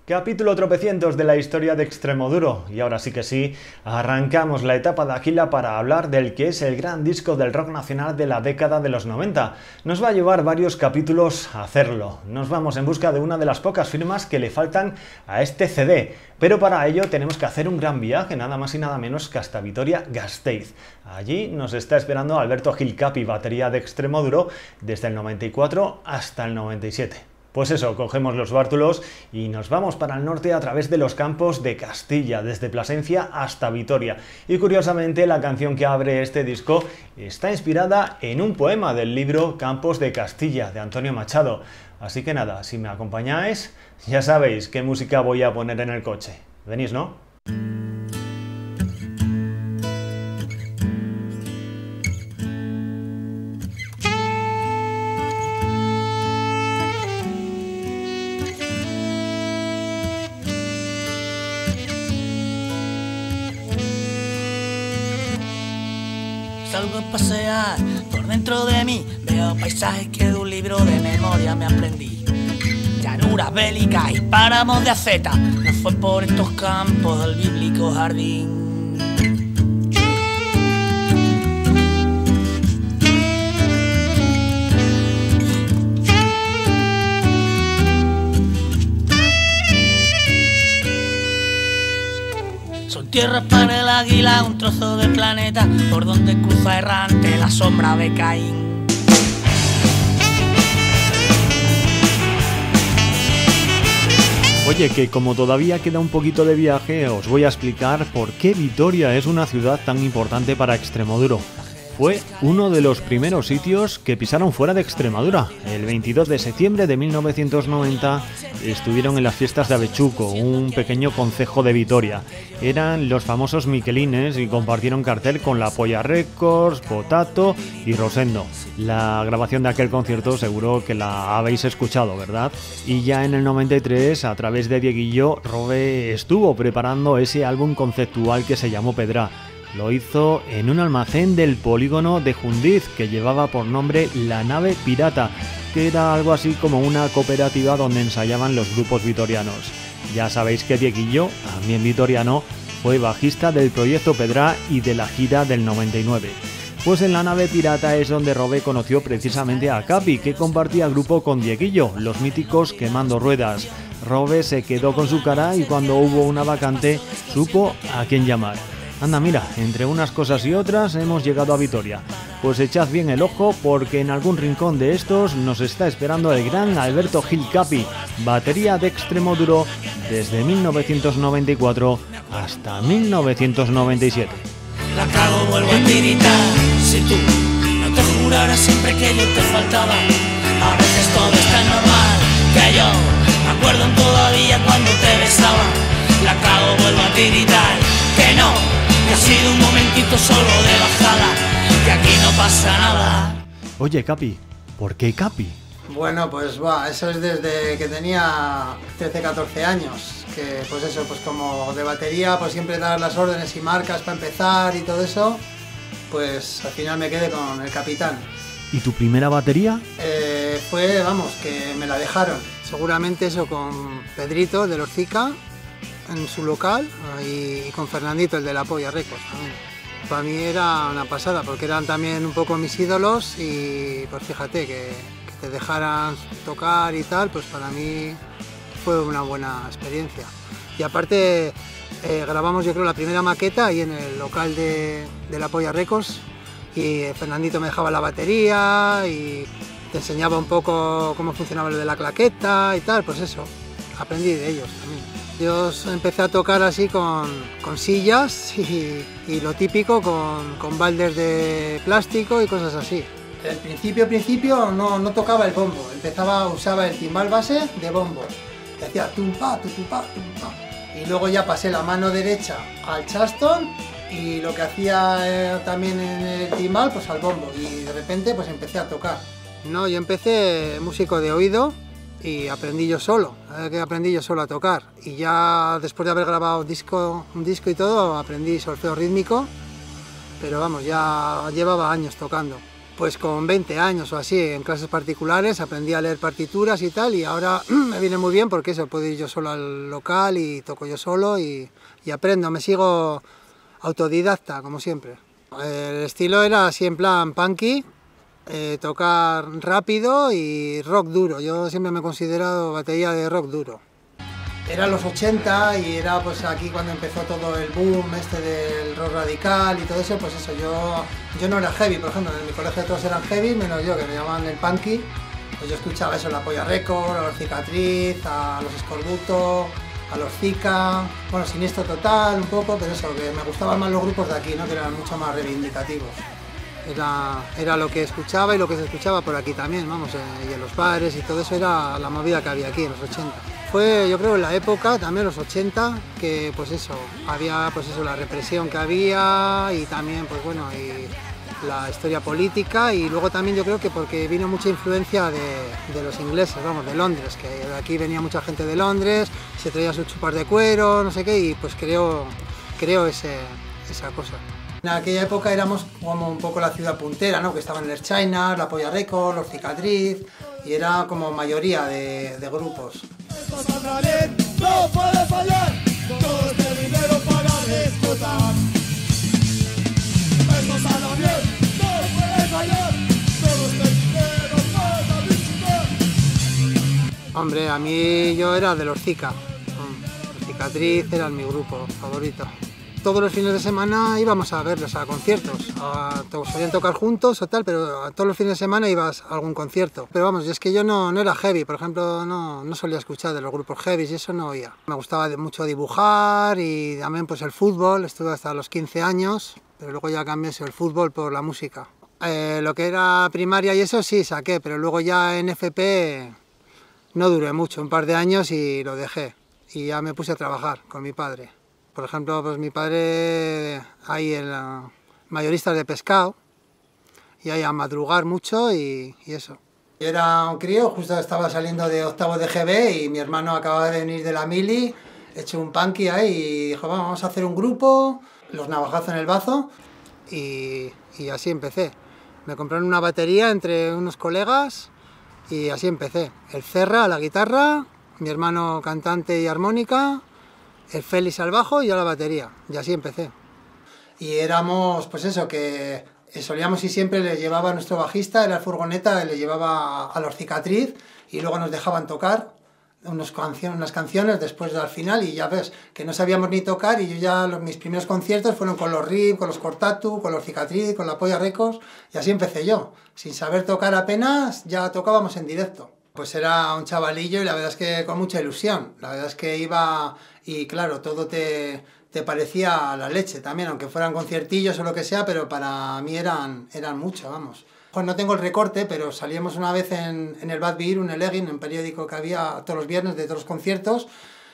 Capítulo tropecientos de la historia de Extremoduro, y ahora sí que sí, arrancamos la etapa de Aquila para hablar del que es el gran disco del rock nacional de la década de los 90. Nos va a llevar varios capítulos a hacerlo, nos vamos en busca de una de las pocas firmas que le faltan a este CD, pero para ello tenemos que hacer un gran viaje, nada más y nada menos que hasta Vitoria-Gasteiz. Allí nos está esperando Alberto Gil Capi, batería de Extremoduro, desde el 94 hasta el 97. Pues eso, cogemos los bártulos y nos vamos para el norte a través de los campos de Castilla, desde Plasencia hasta Vitoria. Y curiosamente la canción que abre este disco está inspirada en un poema del libro Campos de Castilla, de Antonio Machado. Así que nada, si me acompañáis, ya sabéis qué música voy a poner en el coche. ¿Venís, no? Salgo a pasear por dentro de mí, veo paisajes que de un libro de memoria me aprendí. Llanuras bélicas y páramos de aceta, no fue por estos campos del bíblico jardín. Son tierras para el águila, un trozo de planeta por donde cruza errante la sombra de Caín. Oye, que como todavía queda un poquito de viaje, os voy a explicar por qué Vitoria es una ciudad tan importante para Extremoduro. Fue uno de los primeros sitios que pisaron fuera de Extremadura. El 22 de septiembre de 1990 estuvieron en las fiestas de Avechuco, un pequeño concejo de Vitoria. Eran los famosos Miquelines y compartieron cartel con La Polla Records, Potato y Rosendo. La grabación de aquel concierto seguro que la habéis escuchado, ¿verdad? Y ya en el 93, a través de Dieguillo, Robe estuvo preparando ese álbum conceptual que se llamó Pedra. Lo hizo en un almacén del polígono de Jundiz que llevaba por nombre La Nave Pirata, que era algo así como una cooperativa donde ensayaban los grupos vitorianos. Ya sabéis que Dieguillo, también vitoriano, fue bajista del proyecto Pedra y de la gira del 99. Pues en La Nave Pirata es donde Robe conoció precisamente a Capi, que compartía grupo con Dieguillo, los míticos Quemando Ruedas. Robe se quedó con su cara y cuando hubo una vacante supo a quién llamar. Anda, mira, entre unas cosas y otras hemos llegado a Vitoria. Pues echad bien el ojo porque en algún rincón de estos nos está esperando el gran Alberto Gil Capi, batería de Extremoduro desde 1994 hasta 1997. La cago, vuelvo a tiritar. Si tú no te juraras siempre que yo te faltaba, a veces todo es tan normal que yo me acuerdo todavía cuando te besaba. La cago, vuelvo a tiritar. Que no, que ha sido un momentito solo de bajada, que aquí no pasa nada. Oye, Capi, ¿por qué Capi? Bueno, pues eso es desde que tenía 13-14 años, que pues eso, pues como de batería, pues siempre dar las órdenes y marcas para empezar y todo eso, pues al final me quedé con el capitán. ¿Y tu primera batería? Fue, vamos, que me la dejaron, seguramente eso con Pedrito de Lorcica, en su local, y con Fernandito, el de La Polla Records también. Para mí era una pasada, porque eran también un poco mis ídolos y pues fíjate que te dejaran tocar y tal, pues para mí fue una buena experiencia. Y aparte grabamos yo creo la primera maqueta ahí en el local de La Polla Records y Fernandito me dejaba la batería y te enseñaba un poco cómo funcionaba lo de la claqueta y tal, pues eso, aprendí de ellos también. Yo empecé a tocar así con sillas y lo típico con baldes de plástico y cosas así. Al principio no tocaba el bombo, usaba el timbal base de bombo, que hacía tumpa, tumpa, tumpa. Y luego ya pasé la mano derecha al chaston y lo que hacía también en el timbal pues al bombo y de repente pues empecé a tocar. No, yo empecé músico de oído y aprendí yo solo a tocar y ya después de haber grabado un disco y todo aprendí solfeo rítmico, pero vamos, ya llevaba años tocando. Pues con 20 años o así, en clases particulares, aprendí a leer partituras y tal, y ahora me viene muy bien porque eso, puedo ir yo solo al local y toco yo solo y aprendo, me sigo autodidacta, como siempre. El estilo era así en plan punky, tocar rápido y rock duro. Yo siempre me he considerado batería de rock duro. Eran los 80 y era pues aquí cuando empezó todo el boom este del rock radical y todo eso, pues eso, yo no era heavy, por ejemplo, en mi colegio todos eran heavy, menos yo, que me llamaban el punky. Pues yo escuchaba eso, la Polla Records, a los Cicatriz, a los Escorbuto, a los Zika, bueno, Siniestro Total un poco, pero eso, que me gustaban más los grupos de aquí, ¿no? Que eran mucho más reivindicativos. Era lo que escuchaba y lo que se escuchaba por aquí también, vamos, y en los bares y todo eso era la movida que había aquí en los 80. Fue, yo creo, en la época, también los 80, que pues eso, había pues eso, la represión que había y también, pues bueno, y la historia política, y luego también yo creo que porque vino mucha influencia de los ingleses, vamos, de Londres, que de aquí venía mucha gente de Londres, se traía sus chupas de cuero, no sé qué, y pues creo esa cosa. En aquella época éramos como un poco la ciudad puntera, ¿no? Que estaban el China, la Polla Records, los Cicatriz, y era como mayoría de grupos. Esto saldrá bien, no puede fallar, todo este dinero para disfrutar. Esto saldrá bien, no puede fallar, todo este dinero para disfrutar. Hombre, a mí yo era de los Zika. Los Cicatriz eran mi grupo favorito. Todos los fines de semana íbamos a verlos a conciertos, solían tocar juntos o tal, pero a todos los fines de semana ibas a algún concierto. Pero vamos, es que yo no era heavy, por ejemplo, no solía escuchar de los grupos heavy y eso no oía. Me gustaba mucho dibujar y también pues el fútbol, estuve hasta los 15 años, pero luego ya cambié el fútbol por la música. Lo que era primaria y eso sí saqué, pero luego ya en FP no duré mucho, un par de años y lo dejé. Y ya me puse a trabajar con mi padre. Por ejemplo, pues mi padre ahí en mayoristas de pescado y ahí a madrugar mucho y eso. Yo era un crío, justo estaba saliendo de octavo de GB y mi hermano acababa de venir de la mili, hecho un punky ahí y dijo, vamos a hacer un grupo, los Navajazos en el Bazo y así empecé. Me compraron una batería entre unos colegas y así empecé. El Cerra a la guitarra, mi hermano cantante y armónica, el Félix al bajo y yo a la batería, y así empecé. Y éramos, pues eso, que solíamos ir siempre, le llevaba a nuestro bajista, era la furgoneta, le llevaba a los Cicatriz y luego nos dejaban tocar unas canciones después al final y ya ves, que no sabíamos ni tocar y yo ya mis primeros conciertos fueron con los RIP, con los Cortatu, con los Cicatriz, con la Polla Records y así empecé yo. Sin saber tocar apenas, ya tocábamos en directo. Pues era un chavalillo y la verdad es que con mucha ilusión. La verdad es que iba y claro, todo te parecía la leche también, aunque fueran conciertillos o lo que sea, pero para mí eran mucho, vamos. Pues no tengo el recorte, pero salíamos una vez en el Bad Beer, un Elegin, un periódico que había todos los viernes de todos los conciertos,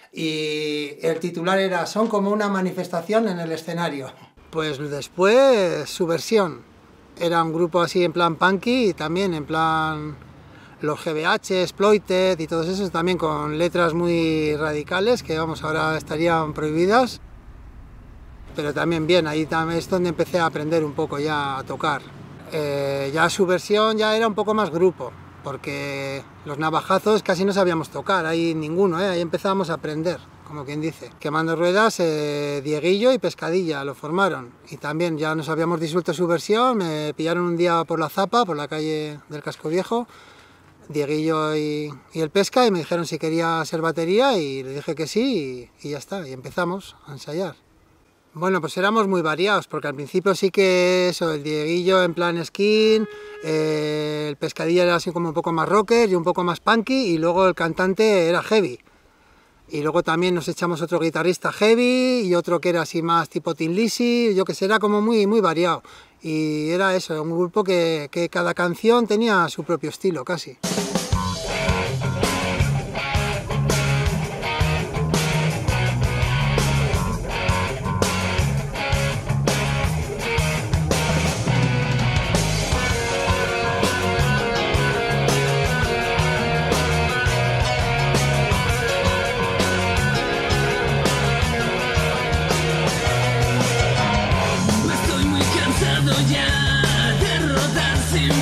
y el titular era "Son como una manifestación en el escenario". Pues después, Subversión. Era un grupo así en plan punky y también en plan los GBH, Exploited y todos esos, también con letras muy radicales que vamos, ahora estarían prohibidas, pero también bien, ahí también es donde empecé a aprender un poco ya a tocar. Ya Subversión ya era un poco más grupo, porque los Navajazos casi no sabíamos tocar, ahí ninguno, ahí empezábamos a aprender, como quien dice. Quemando Ruedas, Dieguillo y Pescadilla lo formaron, y también ya nos habíamos disuelto Subversión, me pillaron un día por la Zapa, por la calle del Casco Viejo, Dieguillo y el Pesca, y me dijeron si quería ser batería y le dije que sí y ya está, y empezamos a ensayar. Bueno, pues éramos muy variados, porque al principio sí que eso, el Dieguillo en plan skin, el Pescadilla era así como un poco más rocker y un poco más punky, y luego el cantante era heavy. Y luego también nos echamos otro guitarrista heavy y otro que era así más tipo Tin Lizzy, yo que sé, era como muy variado. Y era eso, un grupo que cada canción tenía su propio estilo casi. Ya de rodar sin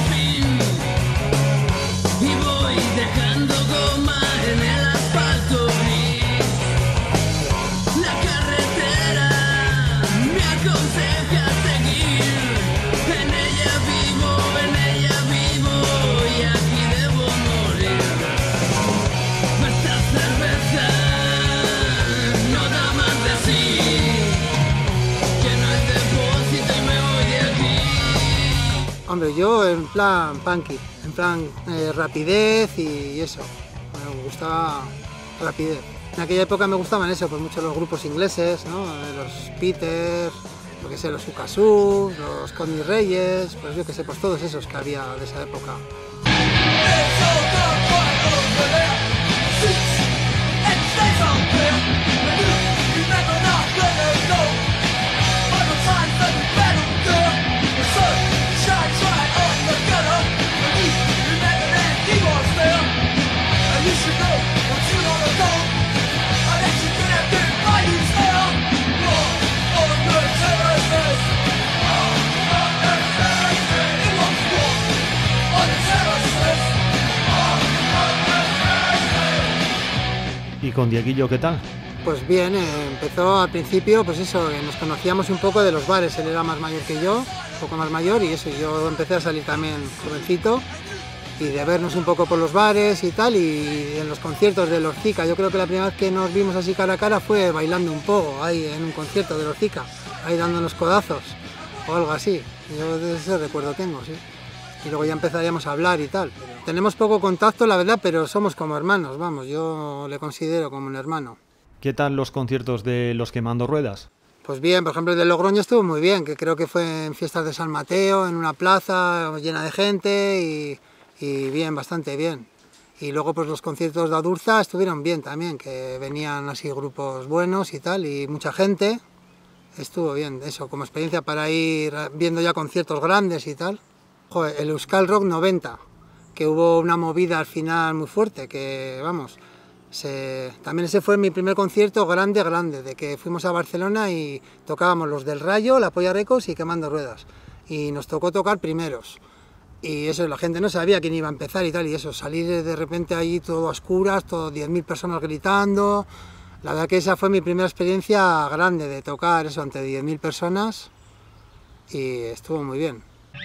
pero yo en plan punky, en plan rapidez y eso, me gustaba rapidez. En aquella época me gustaban eso, pues mucho los grupos ingleses, ¿no? Los Peter, lo que sé, los Ukasu, los Connie Reyes, pues yo que sé, pues todos esos que había de esa época. ¿Y con Dieguillo qué tal? Pues bien, empezó al principio, pues eso, nos conocíamos un poco de los bares, él era más mayor que yo, un poco más mayor, y eso, yo empecé a salir también jovencito, y de vernos un poco por los bares y tal, y en los conciertos de Lorcica. Yo creo que la primera vez que nos vimos así cara a cara fue bailando un poco, ahí en un concierto de Lorcica, ahí dándonos codazos, o algo así, yo de ese recuerdo tengo, sí. Y luego ya empezaríamos a hablar y tal. Tenemos poco contacto, la verdad, pero somos como hermanos, vamos, yo le considero como un hermano. ¿Qué tal los conciertos de Los Quemando Ruedas? Pues bien, por ejemplo el de Logroño estuvo muy bien, que creo que fue en fiestas de San Mateo, en una plaza llena de gente y bien, bastante bien. Y luego pues los conciertos de Adurza estuvieron bien también, que venían así grupos buenos y tal, y mucha gente. Estuvo bien, eso, como experiencia para ir viendo ya conciertos grandes y tal. Joder, el Euskal Rock 90, que hubo una movida al final muy fuerte, que vamos, también ese fue mi primer concierto grande, de que fuimos a Barcelona y tocábamos los del Rayo, La Polla Records y Quemando Ruedas, y nos tocó tocar primeros, y eso, la gente no sabía quién iba a empezar y tal, y eso, salir de repente allí todo a oscuras, todo 10.000 personas gritando, la verdad que esa fue mi primera experiencia grande de tocar eso ante 10.000 personas, y estuvo muy bien.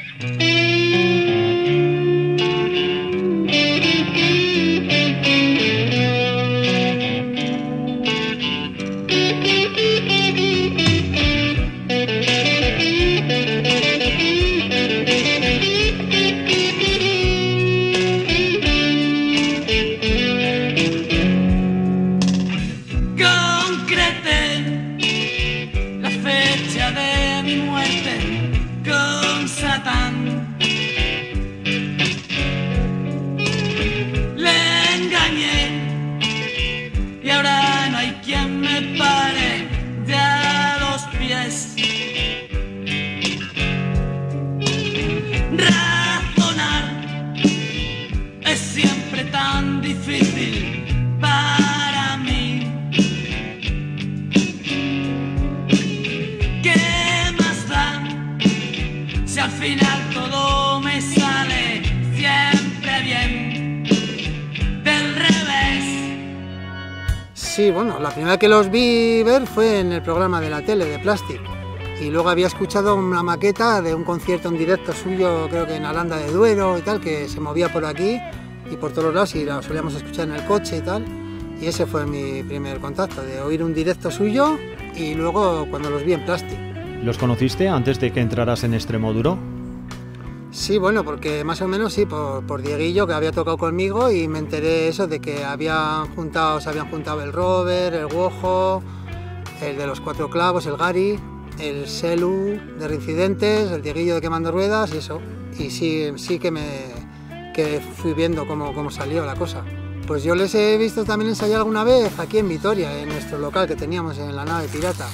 Sí, bueno, la primera que los vi ver fue en el programa de la tele de Plastic, y luego había escuchado una maqueta de un concierto en directo suyo, creo que en Aranda de Duero y tal, que se movía por aquí y por todos lados y lo solíamos escuchar en el coche y tal, y ese fue mi primer contacto, de oír un directo suyo y luego cuando los vi en Plastic. ¿Los conociste antes de que entraras en Extremoduro? Sí, bueno, porque más o menos sí, por Dieguillo, que había tocado conmigo, y me enteré eso de que se habían juntado el Robert, el Wojo, el de los Cuatro Clavos, el Gary, el Selu de Reincidentes, el Dieguillo de Quemando Ruedas y eso. Y sí que fui viendo cómo salió la cosa. Pues yo les he visto también ensayar alguna vez aquí en Vitoria, en nuestro local que teníamos en la Nave Pirata.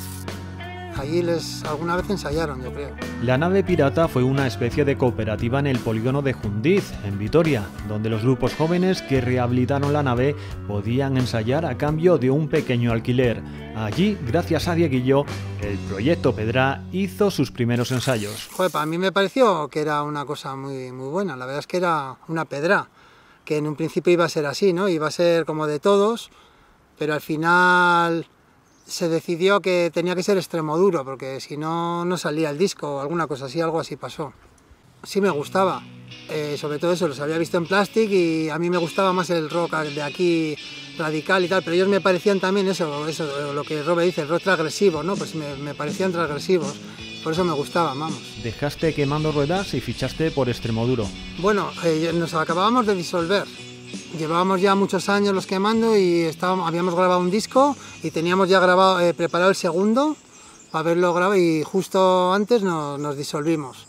Allí alguna vez ensayaron, yo creo. La Nave Pirata fue una especie de cooperativa en el polígono de Jundiz, en Vitoria, donde los grupos jóvenes que rehabilitaron la nave podían ensayar a cambio de un pequeño alquiler. Allí, gracias a Dieguillo, el proyecto Pedra hizo sus primeros ensayos. Joder, para mí me pareció que era una cosa muy, muy buena. La verdad es que era una pedra, que en un principio iba a ser así, ¿no? Iba a ser como de todos, pero al final se decidió que tenía que ser Extremoduro, porque si no, no salía el disco o alguna cosa así, algo así pasó. Sí me gustaba, sobre todo eso, los había visto en Plastic y a mí me gustaba más el rock de aquí, radical y tal, pero ellos me parecían también eso lo que Robert dice, el rock transgresivo, ¿no? Pues me parecían transgresivos por eso me gustaba, vamos. Dejaste Quemando Ruedas y fichaste por Extremoduro. Bueno, nos acabábamos de disolver. Llevábamos ya muchos años los Quemando y habíamos grabado un disco y teníamos ya preparado el segundo para haberlo grabado y justo antes nos disolvimos.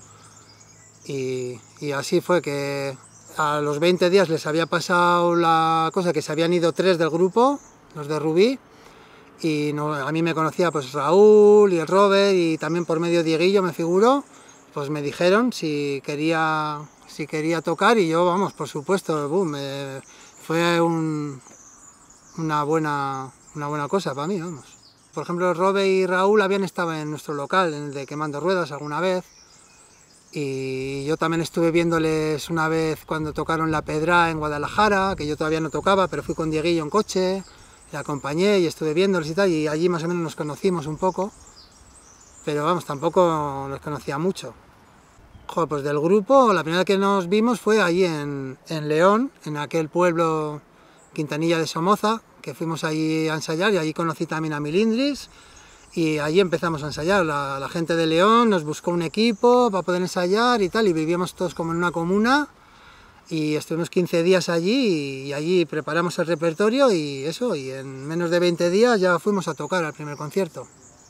Y así fue que a los 20 días les había pasado la cosa que se habían ido 3 del grupo, los de Rubí, y a mí me conocía pues Raúl y el Robert y también por medio Dieguillo, me figuro, pues me dijeron si quería tocar y yo, vamos, por supuesto, boom, fue una buena cosa para mí, vamos. Por ejemplo, Robert y Raúl habían estado en nuestro local, en el de Quemando Ruedas, alguna vez. Y yo también estuve viéndoles una vez cuando tocaron La Pedra en Guadalajara, que yo todavía no tocaba, pero fui con Dieguillo en coche, le acompañé y estuve viéndoles y tal, y allí más o menos nos conocimos un poco, pero vamos, tampoco los conocía mucho. Joder, pues del grupo, la primera que nos vimos fue allí en León, en aquel pueblo Quintanilla de Somoza, que fuimos allí a ensayar y allí conocí también a Milindris. Y allí empezamos a ensayar, la gente de León nos buscó un equipo para poder ensayar y tal, y vivíamos todos como en una comuna, y estuvimos 15 días allí, y allí preparamos el repertorio y eso, y en menos de 20 días ya fuimos a tocar al primer concierto.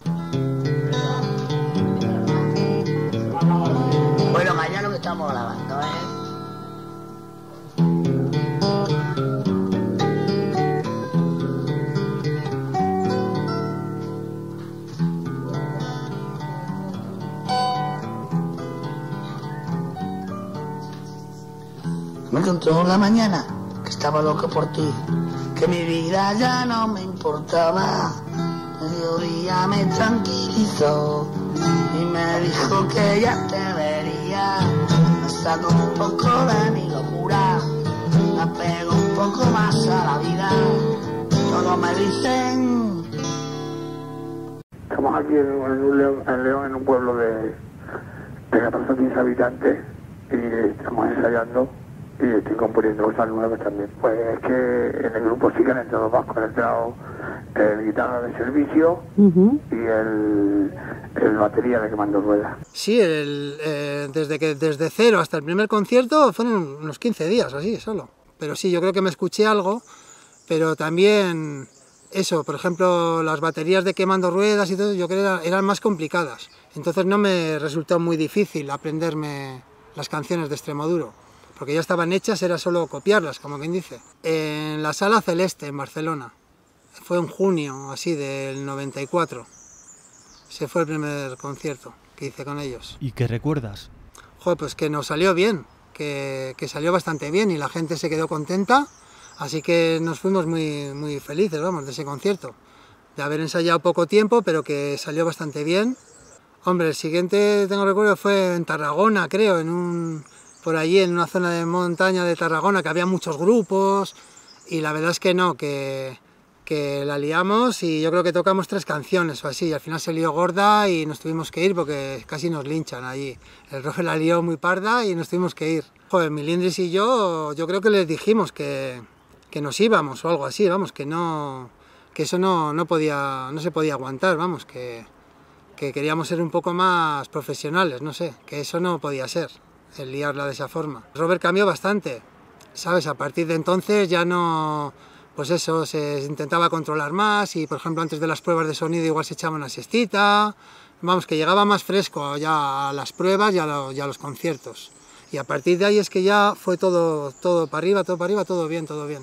Bueno, mañana lo que estamos grabando, Me contó la mañana que estaba loco por ti, que mi vida ya no me importaba. Mediodía me tranquilizó y me dijo que ya te vería. Me sacó un poco de mi locura, me apego un poco más a la vida. Todos me dicen. Estamos aquí en León, en un pueblo de 14 o 15 habitantes, y estamos ensayando. Y estoy componiendo cosas nuevas también. Pues es que en el grupo sí que han entrado vascos, han entrado el guitarra de servicio y el batería de Quemando Ruedas. Sí, desde cero hasta el primer concierto fueron unos 15 días, así, solo. Pero sí, yo creo que me escuché algo, pero también eso, por ejemplo, las baterías de Quemando Ruedas y todo, yo creo que eran más complicadas. Entonces no me resultó muy difícil aprenderme las canciones de Extremoduro, porque ya estaban hechas, era solo copiarlas, como quien dice. En la Sala Celeste, en Barcelona. Fue en junio, así, del 94. Ese fue el primer concierto que hice con ellos. ¿Y qué recuerdas? Joder, pues que nos salió bien, que salió bastante bien y la gente se quedó contenta, así que nos fuimos muy felices, vamos, de ese concierto. De haber ensayado poco tiempo, pero que salió bastante bien. Hombre, el siguiente, tengo recuerdo, fue en Tarragona, creo, por allí en una zona de montaña de Tarragona, que había muchos grupos, y la verdad es que no, que la liamos y yo creo que tocamos 3 canciones o así, y al final se lió gorda y nos tuvimos que ir porque casi nos linchan allí. El Roger la lió muy parda y nos tuvimos que ir. Joder, Milindris y yo creo que les dijimos que nos íbamos o algo así, vamos, que eso no se podía aguantar, vamos, que queríamos ser un poco más profesionales, no sé, que eso no podía ser, el liarla de esa forma. Robert cambió bastante, ¿sabes? A partir de entonces ya no, pues eso, se intentaba controlar más y, por ejemplo, antes de las pruebas de sonido igual se echaba una siestita, vamos, que llegaba más fresco ya a las pruebas y a los conciertos. Y a partir de ahí es que ya fue todo para arriba, todo bien, todo bien.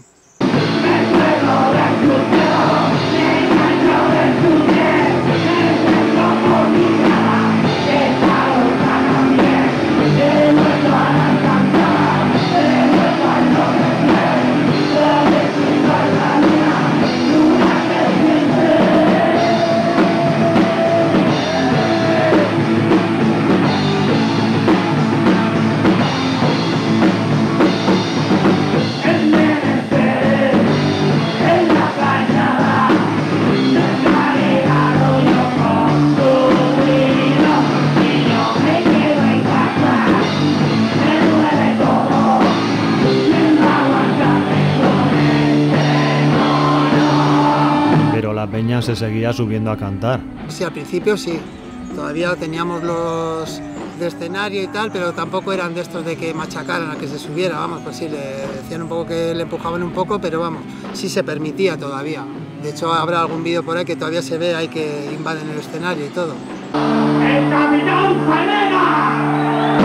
Peña se seguía subiendo a cantar. Sí, al principio sí. Todavía teníamos los de escenario y tal, pero tampoco eran de estos de que machacaran a que se subiera, vamos, pues sí, le decían un poco que le empujaban un poco, pero vamos, sí se permitía todavía. De hecho, habrá algún vídeo por ahí que todavía se ve ahí que invaden el escenario y todo. ¡El Capitán Falena!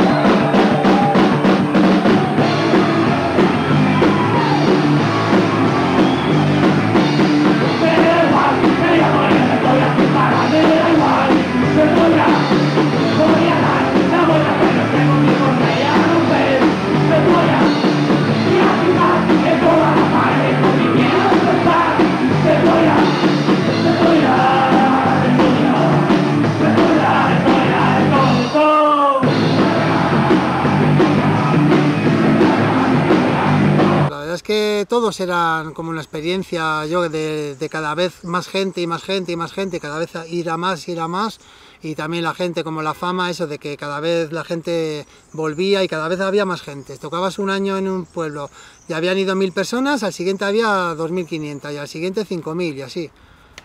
Es que todos eran como una experiencia, yo de cada vez más gente y más gente y más gente, cada vez ir a más, y también la gente, como la fama, eso de que cada vez la gente volvía y cada vez había más gente. Tocabas un año en un pueblo y habían ido 1000 personas, al siguiente había 2500 y al siguiente 5000 y así.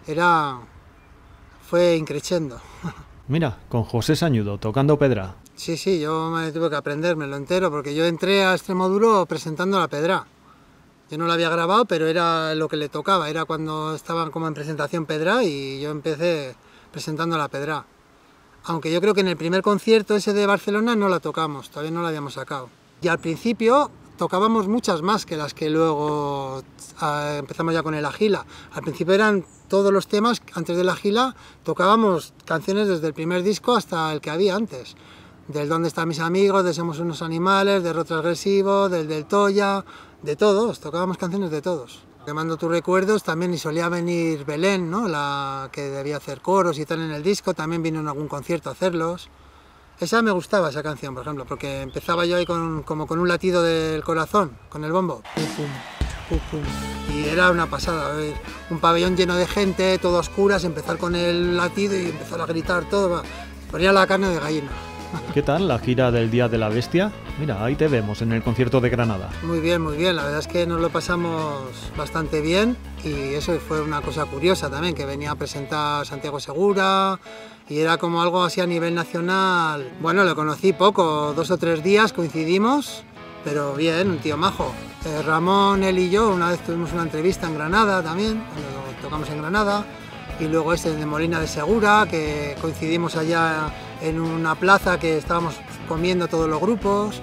Fue increciendo. Mira, con José Sañudo tocando pedra. Sí, yo me tuve que aprendérmelo entero porque yo entré a Extremoduro presentando la pedra. Yo no lo había grabado, pero era lo que le tocaba, era cuando estaban como en presentación pedra y yo empecé presentando la pedra. Aunque yo creo que en el primer concierto ese de Barcelona no la tocamos, todavía no la habíamos sacado. Y al principio tocábamos muchas más que las que luego empezamos ya con el Agila. Al principio eran todos los temas, antes del Agila tocábamos canciones desde el primer disco hasta el que había antes. Del ¿Dónde están mis amigos?, de Somos unos animales, de Rock Transgresivo, del Toya, de todos, tocábamos canciones de todos. Quemando tus recuerdos también, y solía venir Belén, ¿no?, la que debía hacer coros y tal en el disco, también vino en algún concierto a hacerlos. Esa me gustaba, esa canción, por ejemplo, porque empezaba yo ahí como con un latido del corazón, con el bombo. Pum, pum, pum, pum. Y era una pasada, ver un pabellón lleno de gente, todo a oscuras, empezar con el latido y empezar a gritar todo, ponía la carne de gallina. ¿Qué tal la gira del Día de la Bestia? Mira, ahí te vemos en el concierto de Granada. Muy bien, la verdad es que nos lo pasamos bastante bien y eso fue una cosa curiosa también, que venía a presentar Santiago Segura y era como algo así a nivel nacional. Bueno, lo conocí poco, 2 o 3 días coincidimos, pero bien, un tío majo. Ramón, él y yo una vez tuvimos una entrevista en Granada también, cuando tocamos en Granada, y luego ese de Molina de Segura, que coincidimos allá en una plaza que estábamos comiendo todos los grupos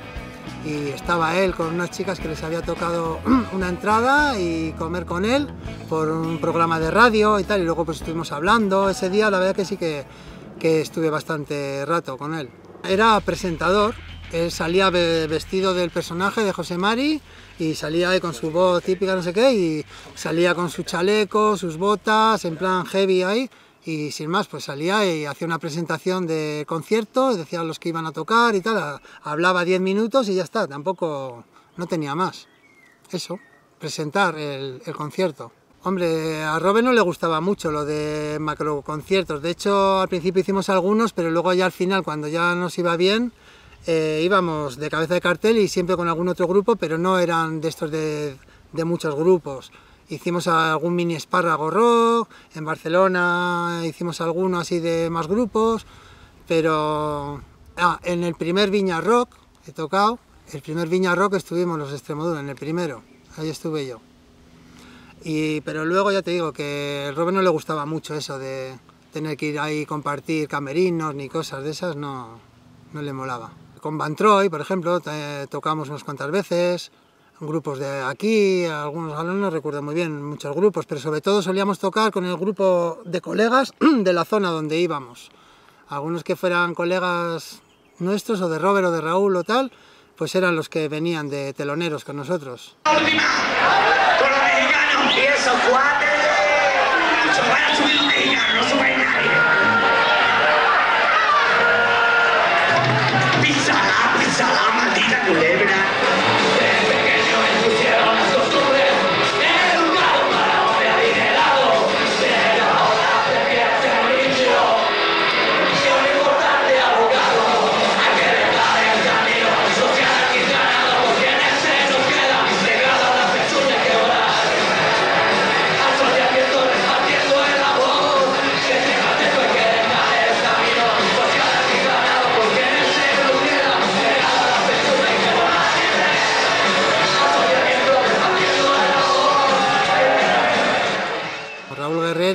y estaba él con unas chicas que les había tocado una entrada y comer con él por un programa de radio y tal, y luego pues estuvimos hablando ese día. La verdad que sí que estuve bastante rato con él. Era presentador, él salía vestido del personaje de José Mari y salía ahí con su voz típica no sé qué y salía con su chaleco, sus botas, en plan heavy ahí. Y sin más, pues salía y hacía una presentación de concierto, decía los que iban a tocar y tal, hablaba 10 minutos y ya está, tampoco, no tenía más. Eso, presentar el concierto. Hombre, a Robert no le gustaba mucho lo de macro conciertos, de hecho al principio hicimos algunos, pero luego ya al final, cuando ya nos iba bien, íbamos de cabeza de cartel y siempre con algún otro grupo, pero no eran de estos de muchos grupos. Hicimos algún mini espárrago rock, en Barcelona hicimos alguno así de más grupos, pero en el primer Viña Rock he tocado, el primer Viña Rock estuvimos los Extremoduro, en el primero, ahí estuve yo. Pero luego ya te digo que al Robert no le gustaba mucho eso de tener que ir ahí y compartir camerinos ni cosas de esas, no le molaba. Con Van Troy, por ejemplo, tocamos unas cuantas veces. Grupos de aquí, algunos no recuerdo muy bien, muchos grupos, pero sobre todo solíamos tocar con el grupo de colegas de la zona donde íbamos. Algunos que fueran colegas nuestros, o de Robert o de Raúl o tal, pues eran los que venían de teloneros con nosotros. Última, con los mexicanos y esos cuates, se van a subir los mexicanos, no sube nadie. Písala, maldita culebra.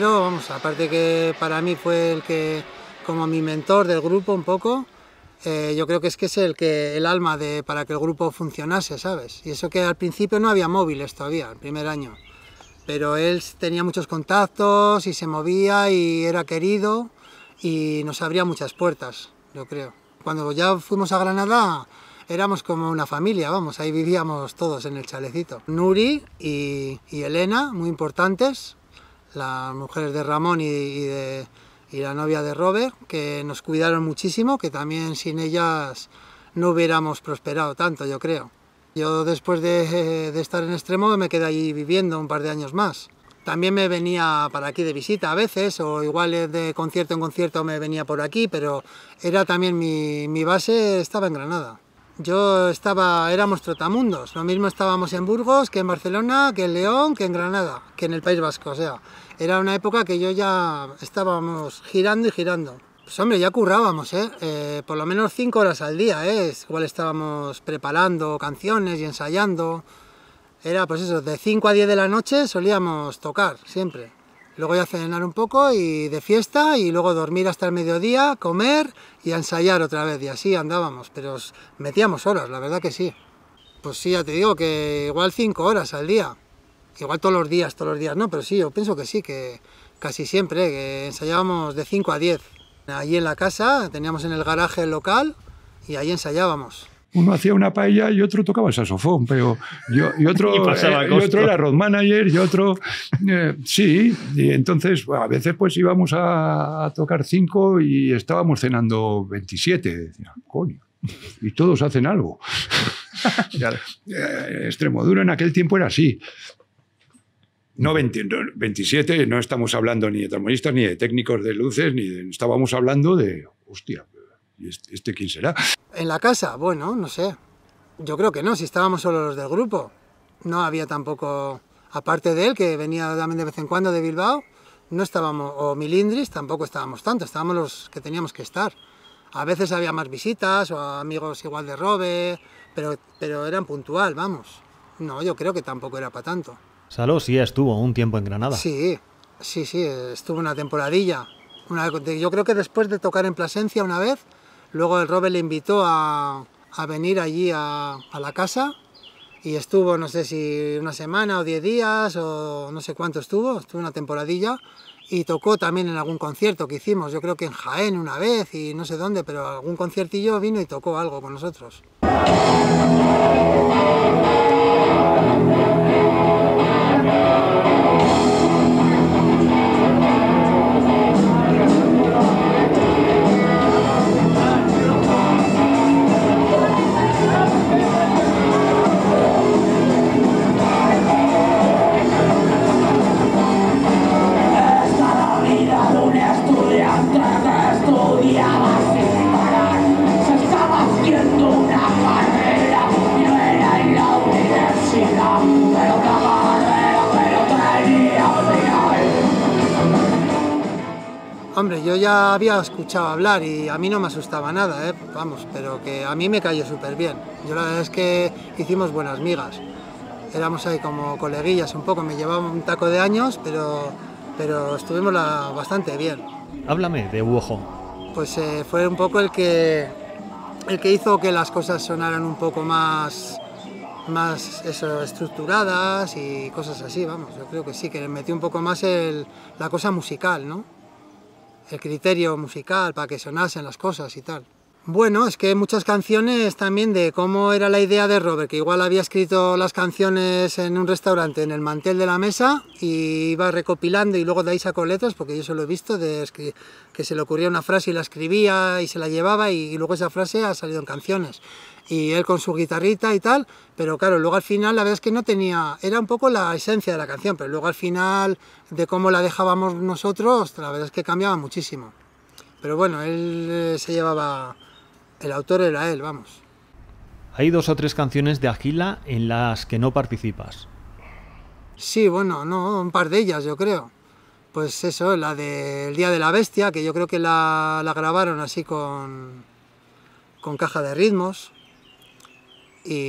Pedrito, vamos, aparte que para mí fue el que, como mi mentor del grupo un poco, yo creo que es el alma para que el grupo funcionase, ¿sabes? Y eso que al principio no había móviles todavía, el primer año. Pero él tenía muchos contactos y se movía y era querido y nos abría muchas puertas, yo creo. Cuando ya fuimos a Granada éramos como una familia, vamos, ahí vivíamos todos en el chalecito. Nuri y Elena, muy importantes, las mujeres de Ramón y la novia de Robert, que nos cuidaron muchísimo, que también sin ellas no hubiéramos prosperado tanto, yo creo. Yo después de estar en Extremo me quedé allí viviendo un par de años más. También me venía para aquí de visita a veces, o igual de concierto en concierto me venía por aquí, pero era también mi base estaba en Granada. Éramos trotamundos, lo mismo estábamos en Burgos que en Barcelona, que en León, que en Granada, que en el País Vasco, o sea, era una época que yo ya estábamos girando y girando. Pues hombre, ya currábamos, por lo menos 5 horas al día, igual estábamos preparando canciones y ensayando. Era pues eso, de 5 a 10 de la noche solíamos tocar, siempre. Luego ya cenar un poco y de fiesta y luego dormir hasta el mediodía, comer y a ensayar otra vez. Y así andábamos, pero metíamos horas, la verdad que sí. Pues sí, ya te digo que igual 5 horas al día. Igual todos los días no, pero sí, yo pienso que sí, que casi siempre, que ensayábamos de 5 a 10. Allí en la casa, teníamos en el garaje el local y ahí ensayábamos. Uno hacía una paella y otro tocaba el saxofón, pero y otro era road manager y otro... sí, y entonces a veces pues íbamos a tocar 5 y estábamos cenando 27. Decía, coño, y todos hacen algo. Extremoduro en aquel tiempo era así. No 27, no estamos hablando ni de trombonista, ni de técnicos de luces, estábamos hablando de, hostia, ¿y este quién será? En la casa, bueno, no sé. Yo creo que no, si estábamos solo los del grupo. No había tampoco, aparte de él, que venía también de vez en cuando de Bilbao, no estábamos, o Milindris, tampoco estábamos tanto, estábamos los que teníamos que estar. A veces había más visitas, o amigos igual de Robe, pero eran puntual, vamos. No, yo creo que tampoco era para tanto. Saló sí estuvo un tiempo en Granada. Sí, estuvo una temporadilla. Yo creo que después de tocar en Plasencia una vez, luego el Robert le invitó a venir allí a la casa y estuvo, no sé si una semana o 10 días o no sé cuánto estuvo una temporadilla y tocó también en algún concierto que hicimos, yo creo que en Jaén una vez y no sé dónde, pero algún conciertillo vino y tocó algo con nosotros. Hombre, yo ya había escuchado hablar y a mí no me asustaba nada, vamos, pero que a mí me cayó súper bien. Yo la verdad es que hicimos buenas migas. Éramos ahí como coleguillas un poco, me llevaba un taco de años, pero estuvimos bastante bien. Háblame de Uojo. Pues fue un poco el que hizo que las cosas sonaran un poco más estructuradas y cosas así, vamos. Yo creo que sí, que le metió un poco más la cosa musical, ¿no? El criterio musical para que sonasen las cosas y tal. Bueno, es que hay muchas canciones también de cómo era la idea de Robert, que igual había escrito las canciones en un restaurante en el mantel de la mesa y iba recopilando y luego de ahí sacó letras, porque yo se lo he visto, que se le ocurría una frase y la escribía y se la llevaba y luego esa frase ha salido en canciones. Y él con su guitarrita y tal, pero claro, luego al final la verdad es que no tenía, era un poco la esencia de la canción, pero luego al final de cómo la dejábamos nosotros, la verdad es que cambiaba muchísimo. Pero bueno, él se llevaba, el autor era él, vamos. Hay 2 o 3 canciones de Agila en las que no participas. Sí, bueno, no, un par de ellas yo creo. Pues eso, la del Día de la Bestia, que yo creo que la grabaron así con caja de ritmos.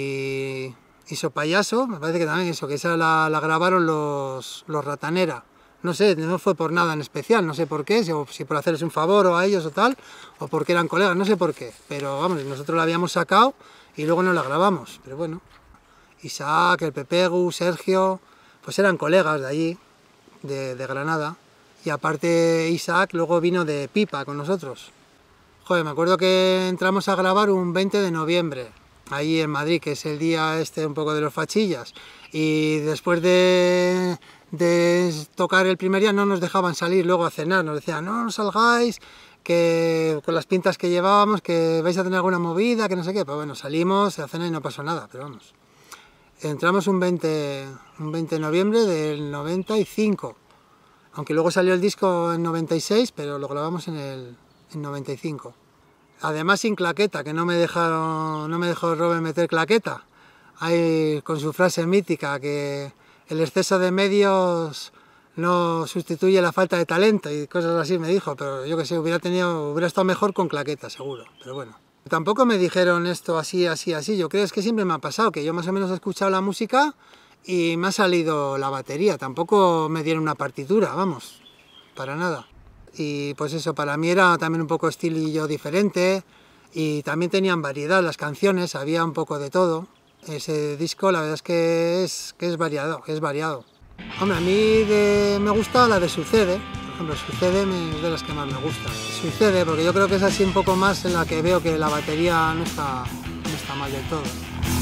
Y So Payaso, me parece que también eso, que esa la grabaron los Ratanera, No sé, no fue por nada en especial, no sé por qué, si por hacerles un favor o a ellos o tal, o porque eran colegas, no sé por qué. Pero vamos, nosotros la habíamos sacado y luego no la grabamos. Pero bueno, Isaac, el Pepegu, Sergio, pues eran colegas de allí, de Granada. Y aparte Isaac luego vino de pipa con nosotros. Joder, me acuerdo que entramos a grabar un 20 de noviembre, ahí en Madrid, que es el día un poco de los fachillas. Y después de tocar el primer día no nos dejaban salir luego a cenar, nos decían no salgáis, que con las pintas que llevábamos, que vais a tener alguna movida, que no sé qué. Pero bueno, salimos a cenar y no pasó nada, pero vamos. Entramos un 20 de noviembre del 95, aunque luego salió el disco en 96, pero lo grabamos en 95. Además sin claqueta, que no me dejó Robert meter claqueta. Ahí con su frase mítica que el exceso de medios no sustituye la falta de talento y cosas así me dijo, pero yo que sé, hubiera estado mejor con claqueta, seguro, pero bueno. Tampoco me dijeron esto así, yo creo que siempre me ha pasado, que yo más o menos he escuchado la música y me ha salido la batería, tampoco me dieron una partitura, vamos, para nada. Y pues eso, para mí era también un poco estilillo diferente y también tenían variedad las canciones, había un poco de todo. Ese disco la verdad es que es variado, Hombre, a mí me gusta la de Sucede, por ejemplo, Sucede es de las que más me gusta. Sucede porque yo creo que es así un poco más en la que veo que la batería no está mal del todo.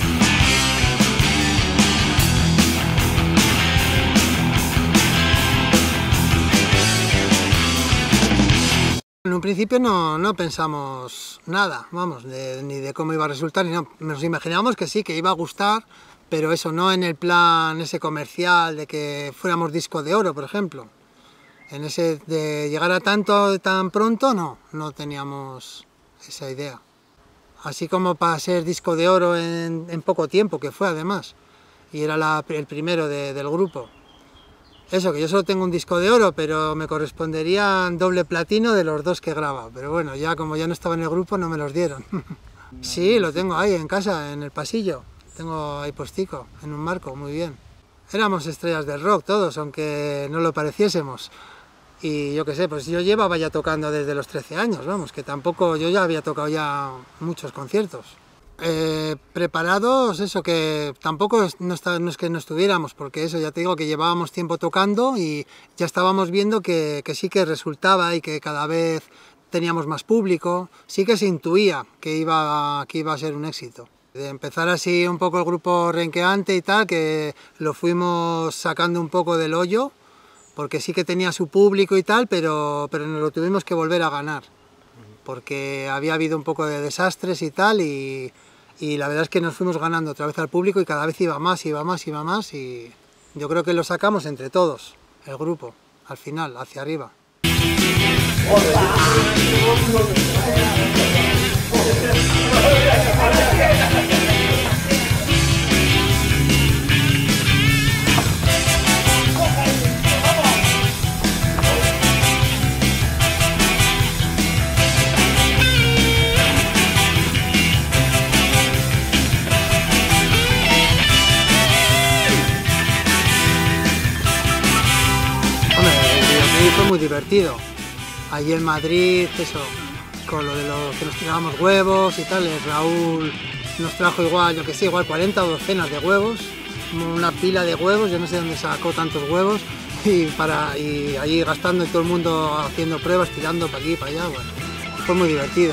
En un principio no pensamos nada, vamos, ni de cómo iba a resultar, ni no. Nos imaginábamos que sí, que iba a gustar, pero eso, no en el plan ese comercial de que fuéramos disco de oro, por ejemplo. En ese de llegar a tanto tan pronto, no teníamos esa idea. Así como para ser disco de oro en poco tiempo, que fue además, y era el primero del grupo. Eso, que yo solo tengo un disco de oro, pero me corresponderían doble platino de los 2 que he grabado. Pero bueno, ya como ya no estaba en el grupo, no me los dieron. Sí, lo tengo ahí en casa, en el pasillo. Tengo ahí postico, en un marco, muy bien. Éramos estrellas del rock todos, aunque no lo pareciésemos. Y yo qué sé, pues yo llevaba ya tocando desde los 13 años, vamos, que tampoco, yo ya había tocado ya muchos conciertos. Preparados, eso, que tampoco no es que no estuviéramos, porque eso, ya te digo, que llevábamos tiempo tocando y ya estábamos viendo que sí que resultaba y que cada vez teníamos más público, sí que se intuía que iba a ser un éxito. De empezar así un poco el grupo renqueante y tal, que lo fuimos sacando un poco del hoyo, porque sí que tenía su público y tal, pero nos lo tuvimos que volver a ganar, porque había habido un poco de desastres y tal, y la verdad es que nos fuimos ganando otra vez al público y cada vez iba más, y yo creo que lo sacamos entre todos, el grupo, al final, hacia arriba. Fue muy divertido. Allí en Madrid, eso, con lo de que nos tirábamos huevos y tal, Raúl nos trajo igual 40 o docenas de huevos, una pila de huevos, yo no sé dónde sacó tantos huevos, y allí gastando y todo el mundo haciendo pruebas, tirando para aquí y para allá, bueno, fue muy divertido.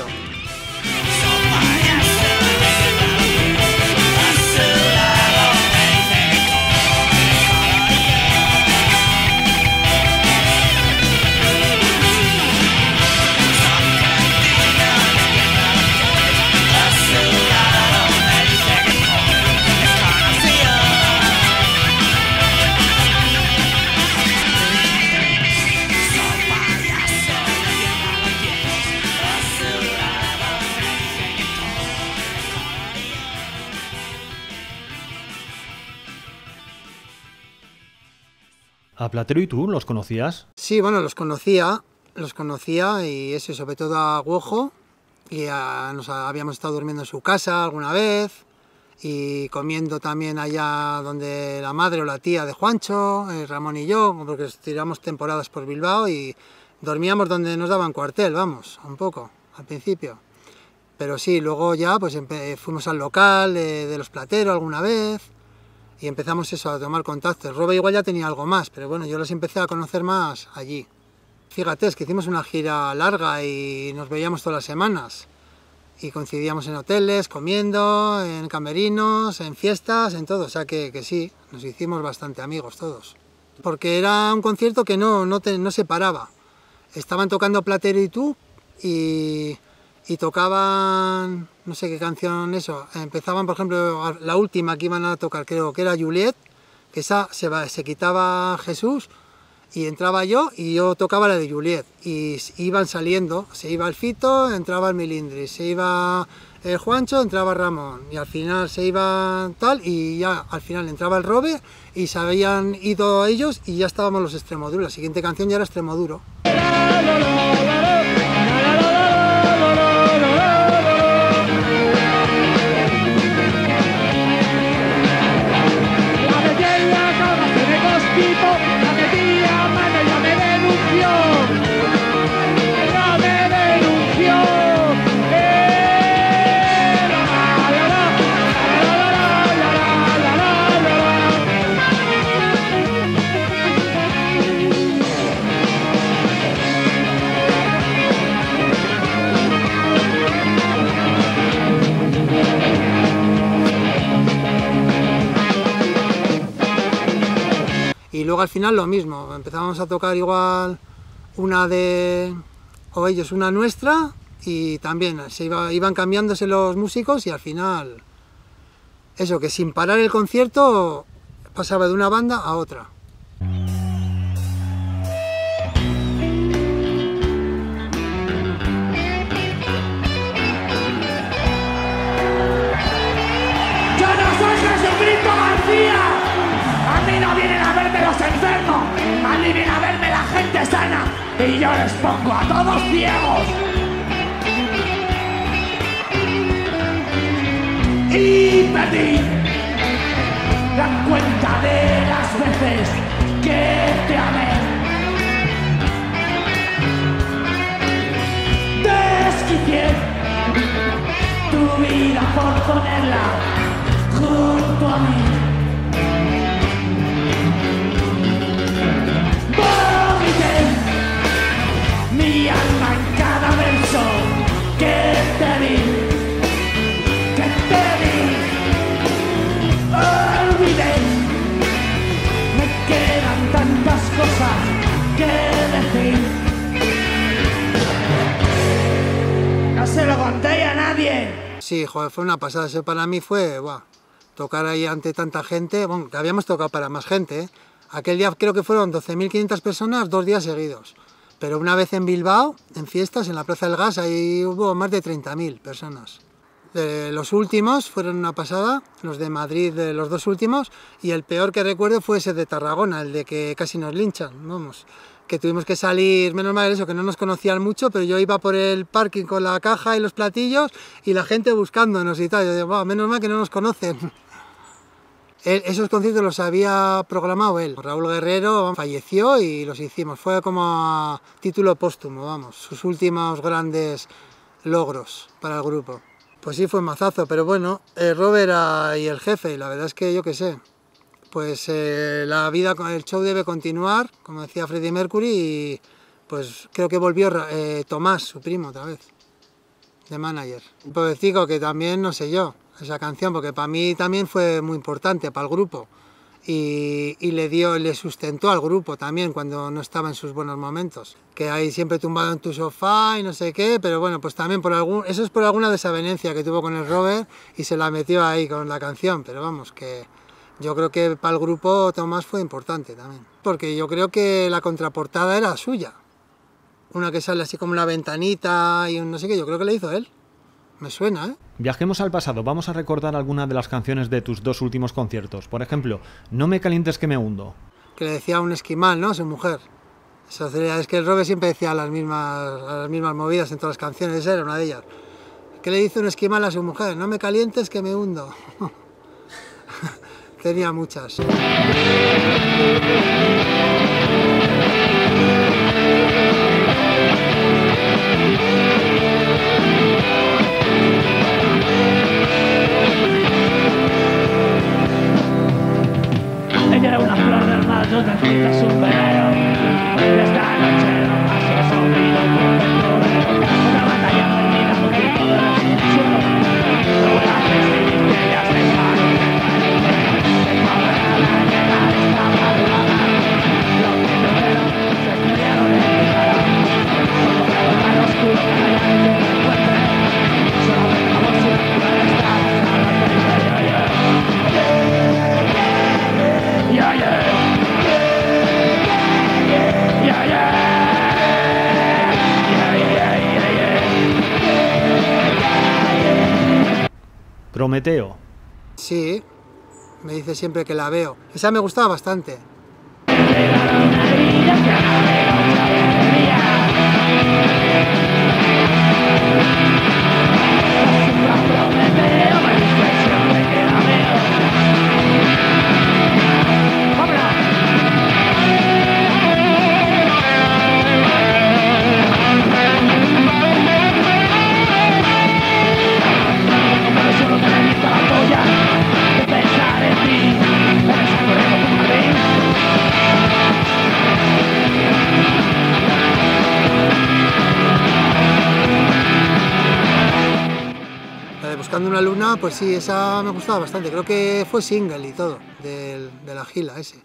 ¿A Platero y tú los conocías? Sí, bueno, los conocía y eso, sobre todo a Guojo, y nos habíamos estado durmiendo en su casa alguna vez, y comiendo también allá donde la madre o la tía de Juancho, Ramón y yo, porque tiramos temporadas por Bilbao y dormíamos donde nos daban cuartel, vamos, un poco, al principio. Pero sí, luego ya pues fuimos al local de Los Plateros alguna vez y empezamos eso, a tomar contacto. El Robe igual ya tenía algo más, pero bueno, yo los empecé a conocer más allí. Fíjate, es que hicimos una gira larga y nos veíamos todas las semanas. Y coincidíamos en hoteles, comiendo, en camerinos, en fiestas, en todo. O sea que sí, nos hicimos bastante amigos todos. Porque era un concierto que no se paraba. Estaban tocando Platero y tú y tocaban, no sé qué canción eso. Empezaban, por ejemplo, la última que iban a tocar, creo que era Juliet, que esa se quitaba Jesús y entraba yo y yo tocaba la de Juliet y iban saliendo, se iba el Fito, entraba el Milindri, se iba el Juancho, entraba Ramón y al final se iba tal y ya al final entraba el Robe y se habían ido ellos y ya estábamos los Extremoduro, la siguiente canción ya era Extremoduro. Y luego al final lo mismo, empezábamos a tocar igual una de, o ellos una nuestra, y también iban cambiándose los músicos y al final, eso, que sin parar el concierto pasaba de una banda a otra. ¡Yo no soy Jesucristo García! A mí no vienen a verme los enfermos, a mí viene a verme la gente sana y yo les pongo a todos ciegos. Y perdí la cuenta de las veces que te amé. Desquicié tu vida por ponerla junto a mí. Mi alma en cada verso que te di, olvidé. Me quedan tantas cosas que decir. No se lo conté a nadie. Sí, joder, fue una pasada. Eso para mí fue, tocar ahí ante tanta gente. Bueno, que habíamos tocado para más gente, ¿eh? Aquel día creo que fueron 12.500 personas 2 días seguidos. Pero una vez en Bilbao, en fiestas, en la Plaza del Gas, ahí hubo más de 30.000 personas. Los últimos fueron una pasada, los de Madrid, los 2 últimos, y el peor que recuerdo fue ese de Tarragona, el de que casi nos linchan, vamos. Que tuvimos que salir, menos mal eso, que no nos conocían mucho, pero yo iba por el parking con la caja y los platillos y la gente buscándonos y tal. Yo digo, menos mal que no nos conocen. Esos conciertos los había programado él. Raúl Guerrero falleció y los hicimos. Fue como a título póstumo, vamos, sus últimos grandes logros para el grupo. Pues sí, fue mazazo, pero bueno, Robert y el jefe, y la verdad es que yo qué sé. Pues la vida con el show debe continuar, como decía Freddie Mercury, y pues creo que volvió Tomás, su primo, otra vez, de manager. Pues digo que también, no sé yo, esa canción, porque para mí también fue muy importante para el grupo y le sustentó al grupo también cuando no estaba en sus buenos momentos, que ahí siempre tumbado en tu sofá y no sé qué, pero bueno, pues también eso es por alguna desavenencia que tuvo con el Robert y se la metió ahí con la canción, pero vamos, que yo creo que para el grupo Tomás fue importante también, porque yo creo que la contraportada era suya, una que sale así como una ventanita y un no sé qué, yo creo que la hizo él. Me suena, ¿eh? Viajemos al pasado, vamos a recordar algunas de las canciones de tus 2 últimos conciertos. Por ejemplo, No me calientes que me hundo. Que le decía a un esquimal, ¿no? A su mujer. Es que el Robert siempre decía las mismas movidas en todas las canciones, esa era una de ellas. ¿Qué le dice un esquimal a su mujer? No me calientes que me hundo. tenía muchas. Ella era una flor del mar, yo necesito su veneno. Y esta noche no paso sonido por dentro de una batalla perdida por tipo de resurrección. No voy a decidir que ya se sabe. Tengo a ver a llegar esta madrugada. Lo que yo quiero se escribieron en mi cara. Como veo el mar oscuro que hay en que me encuentre. Solo me como siempre esta sala que yeah, yeah. Yeah, yeah. Prometeo. Sí, me dice siempre que la veo. Esa me gustaba bastante. Buscando una luna, pues sí, esa me gustaba bastante. Creo que fue single y todo, de la Gila ese.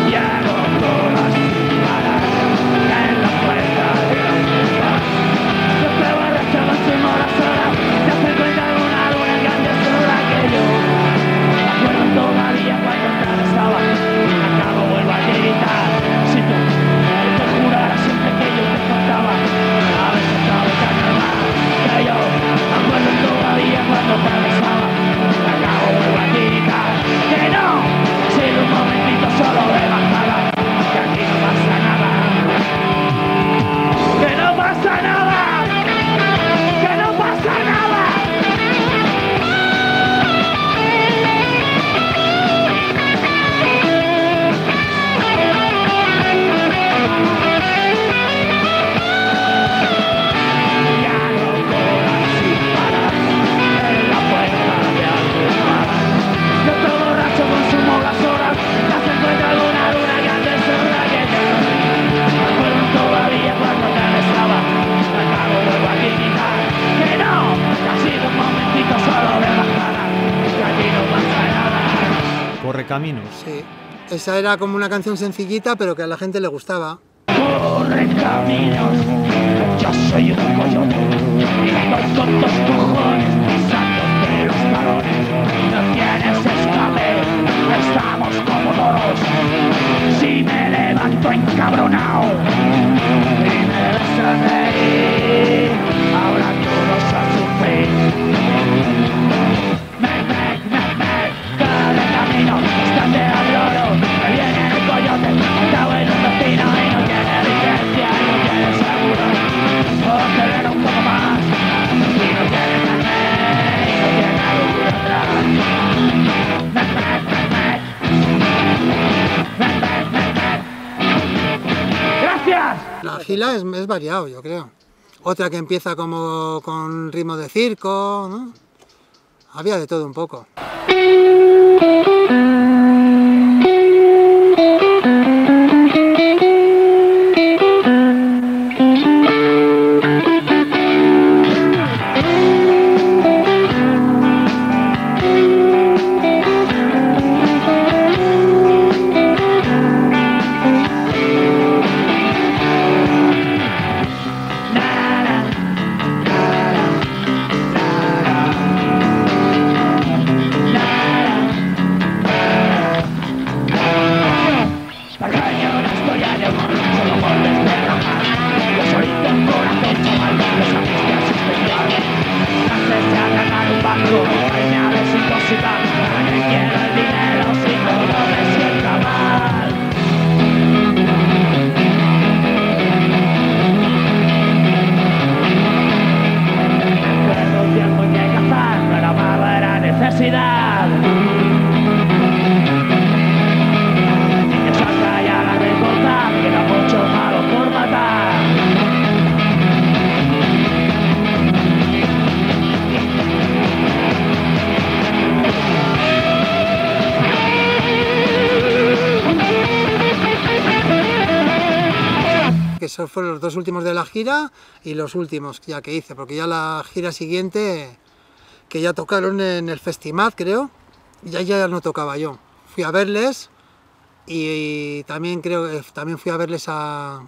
Correcaminos. Sí, esa era como una canción sencillita, pero que a la gente le gustaba. Correcaminos, yo soy un coyote, y estoy con dos cojones pisándote los talones. No tienes escape, estamos como toros. Si me levanto encabronado y me ves a reír, ahora todos a sufrir. Correcaminos, están al loro, me viene el coyote, está bueno el vecino y no tiene licencia y no tiene seguro. O tener un poco más y no tiene carnet y no tiene duro atrás. ¡Gracias! La Gila es variado, yo creo. Otra que empieza como con ritmo de circo, ¿no? Había de todo un poco. La esos fueron los 2 últimos de la gira y los últimos ya que hice, porque ya la gira siguiente, que ya tocaron en el Festimat, creo, ya no tocaba yo. Fui a verles y también creo que también fui a verles a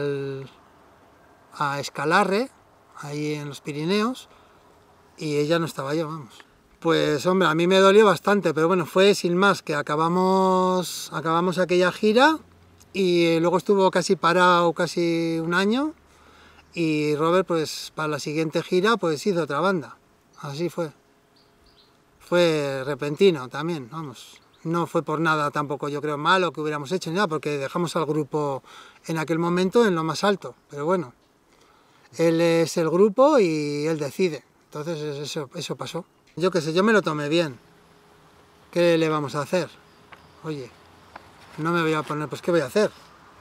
Escalarre, ahí en los Pirineos, y ya no estaba yo, vamos. Pues hombre, a mí me dolió bastante, pero bueno, fue sin más, que acabamos aquella gira y luego estuvo casi parado casi un año y Robert pues para la siguiente gira pues hizo otra banda, así fue. Fue repentino también, vamos. No fue por nada tampoco yo creo malo que hubiéramos hecho ni nada, porque dejamos al grupo en aquel momento en lo más alto, pero bueno, él es el grupo y él decide, entonces eso pasó. Yo qué sé, yo me lo tomé bien. ¿Qué le vamos a hacer? Oye, no me voy a poner, pues ¿qué voy a hacer?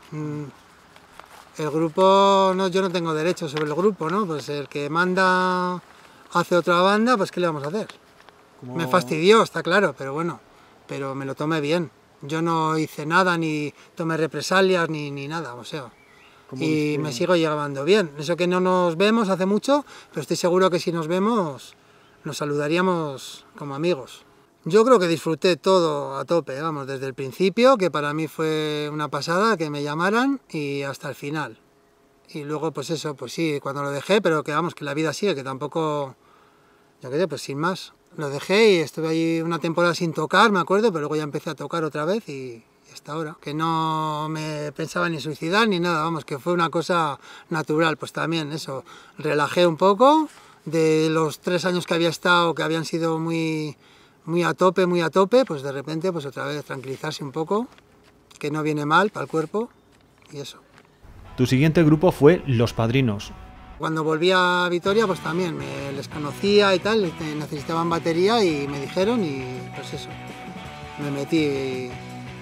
El grupo, no, yo no tengo derecho sobre el grupo, ¿no? Pues el que manda hace otra banda, pues ¿qué le vamos a hacer? ¿Cómo? Me fastidió, está claro, pero bueno, pero me lo tomé bien. Yo no hice nada, ni tomé represalias, ni nada, o sea. Y me sigo llevando bien. Eso que no nos vemos hace mucho, pero estoy seguro que si nos vemos nos saludaríamos como amigos. Yo creo que disfruté todo a tope, vamos, desde el principio, que para mí fue una pasada que me llamaran, y hasta el final. Y luego, pues eso, pues sí, cuando lo dejé, pero que vamos, que la vida sigue, que tampoco, yo qué sé, pues sin más. Lo dejé y estuve ahí una temporada sin tocar, me acuerdo, pero luego ya empecé a tocar otra vez y hasta ahora. Que no me pensaba ni suicidar ni nada, vamos, que fue una cosa natural, pues también eso, relajé un poco. De los 3 años que había estado, que habían sido muy a tope, pues de repente pues otra vez tranquilizarse un poco, que no viene mal para el cuerpo, y eso. Tu siguiente grupo fue Los Padrinos. Cuando volví a Vitoria pues también les conocía y tal, necesitaban batería y me dijeron y pues eso, me metí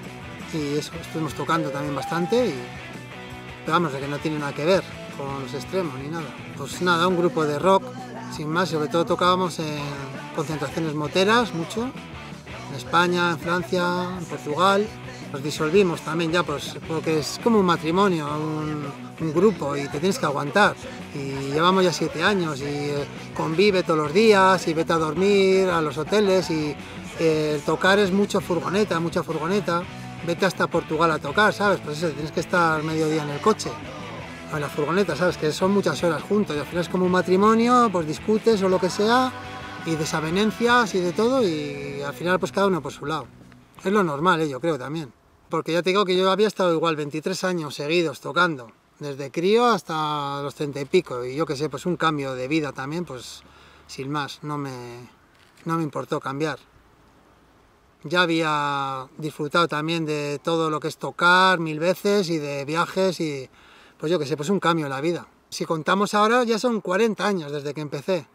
y eso, estuvimos tocando también bastante, pero vamos, de que no tiene nada que ver con Los Extremos ni nada. Pues nada, un grupo de rock, sin más, sobre todo tocábamos en concentraciones moteras, mucho, en España, en Francia, en Portugal. Nos disolvimos también ya, pues, porque es como un matrimonio, un grupo, y te tienes que aguantar. Y llevamos ya 7 años y convive todos los días y vete a dormir a los hoteles y tocar es mucha furgoneta, vete hasta Portugal a tocar, ¿sabes? Pues eso, tienes que estar mediodía en el coche, en la furgoneta, ¿sabes? Que son muchas horas juntos y al final es como un matrimonio, pues discutes o lo que sea y desavenencias y de todo y al final pues cada uno por su lado. Es lo normal, yo creo también. Porque ya te digo que yo había estado igual 23 años seguidos tocando, desde crío hasta los 30 y pico y yo qué sé, pues un cambio de vida también, pues sin más, no me importó cambiar. Ya había disfrutado también de todo lo que es tocar 1000 veces y de viajes y pues yo qué sé, pues un cambio en la vida. Si contamos ahora ya son 40 años desde que empecé.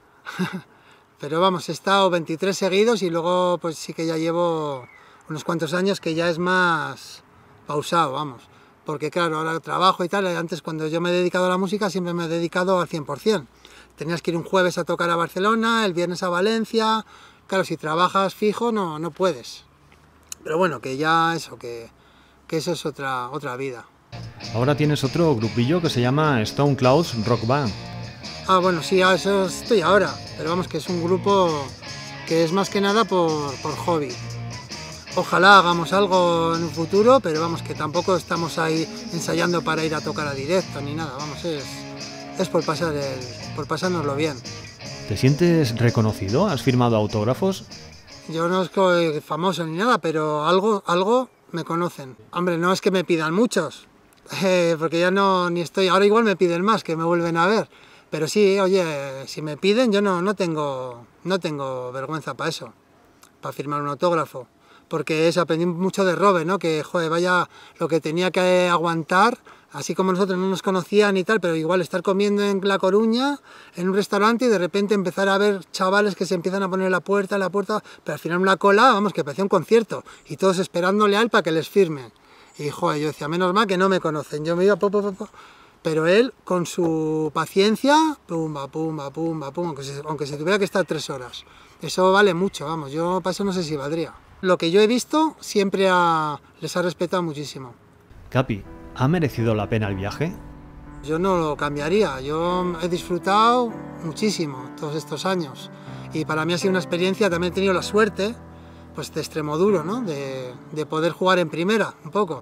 Pero vamos, he estado 23 seguidos y luego pues sí que ya llevo unos cuantos años que ya es más pausado, vamos. Porque claro, ahora trabajo y tal, antes cuando yo me he dedicado a la música siempre me he dedicado al 100%. Tenías que ir un jueves a tocar a Barcelona, el viernes a Valencia. Claro, si trabajas fijo no puedes. Pero bueno, que ya eso, que eso es otra vida. Ahora tienes otro grupillo que se llama Stone Clouds Rock Band. Ah, bueno, sí, a eso estoy ahora, pero vamos, que es un grupo que es más que nada por hobby. Ojalá hagamos algo en un futuro, pero vamos, que tampoco estamos ahí ensayando para ir a tocar a directo ni nada, vamos, es por pasárnoslo bien. ¿Te sientes reconocido? ¿Has firmado autógrafos? Yo no soy famoso ni nada, pero algo me conocen. Hombre, no es que me pidan muchos, porque ya ni estoy, ahora igual me piden más, que me vuelven a ver. Pero sí, oye, si me piden, yo no tengo vergüenza para eso, para firmar un autógrafo. Porque eso, aprendí mucho de Robert, ¿no? Que, joder, vaya lo que tenía que aguantar, así como nosotros no nos conocían y tal, pero igual estar comiendo en La Coruña, en un restaurante, y de repente empezar a ver chavales que se empiezan a poner en la puerta, pero al final una cola, vamos, que parecía un concierto, y todos esperándole a él para que les firmen. Y, joder, yo decía, menos mal que no me conocen, yo me iba Pero él, con su paciencia, pumba, aunque se tuviera que estar 3 horas. Eso vale mucho, vamos, yo para eso no sé si valdría. Lo que yo he visto siempre les ha respetado muchísimo. Capi, ¿ha merecido la pena el viaje? Yo no lo cambiaría, yo he disfrutado muchísimo todos estos años y para mí ha sido una experiencia, también he tenido la suerte pues, de Extremoduro, ¿no? de poder jugar en primera un poco.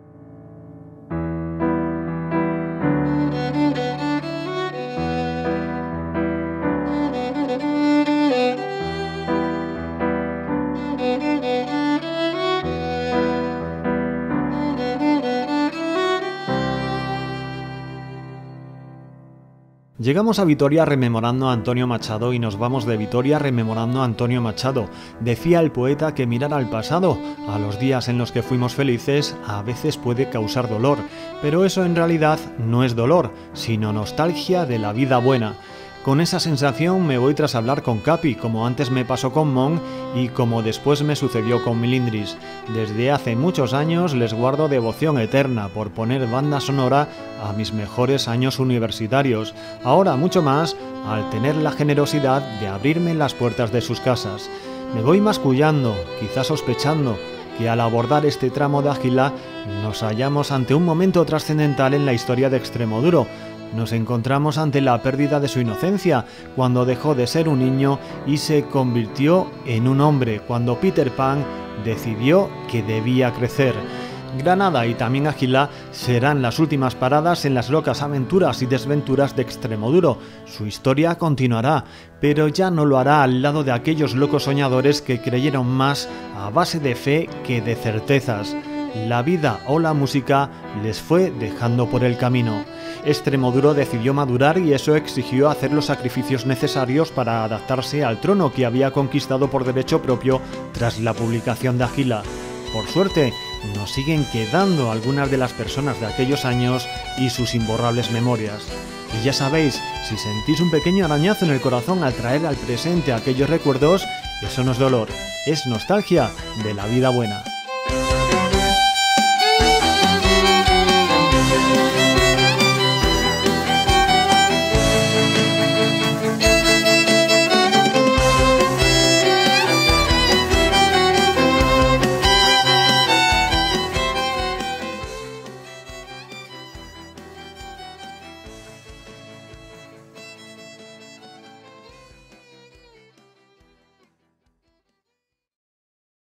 Llegamos a Vitoria rememorando a Antonio Machado y nos vamos de Vitoria rememorando a Antonio Machado. Decía el poeta que mirar al pasado, a los días en los que fuimos felices, a veces puede causar dolor, pero eso en realidad no es dolor, sino nostalgia de la vida buena. Con esa sensación me voy tras hablar con Capi, como antes me pasó con Mon y como después me sucedió con Milindris. Desde hace muchos años les guardo devoción eterna por poner banda sonora a mis mejores años universitarios. Ahora mucho más al tener la generosidad de abrirme las puertas de sus casas. Me voy mascullando, quizás sospechando, que al abordar este tramo de Águila nos hallamos ante un momento trascendental en la historia de Extremoduro. Nos encontramos ante la pérdida de su inocencia, cuando dejó de ser un niño y se convirtió en un hombre, cuando Peter Pan decidió que debía crecer. Granada y también Águila serán las últimas paradas en las locas aventuras y desventuras de Extremoduro. Su historia continuará, pero ya no lo hará al lado de aquellos locos soñadores que creyeron más a base de fe que de certezas. La vida o la música les fue dejando por el camino. Extremoduro decidió madurar y eso exigió hacer los sacrificios necesarios para adaptarse al trono que había conquistado por derecho propio tras la publicación de Águila. Por suerte, nos siguen quedando algunas de las personas de aquellos años y sus imborrables memorias. Y ya sabéis, si sentís un pequeño arañazo en el corazón al traer al presente aquellos recuerdos, eso no es dolor, es nostalgia de la vida buena.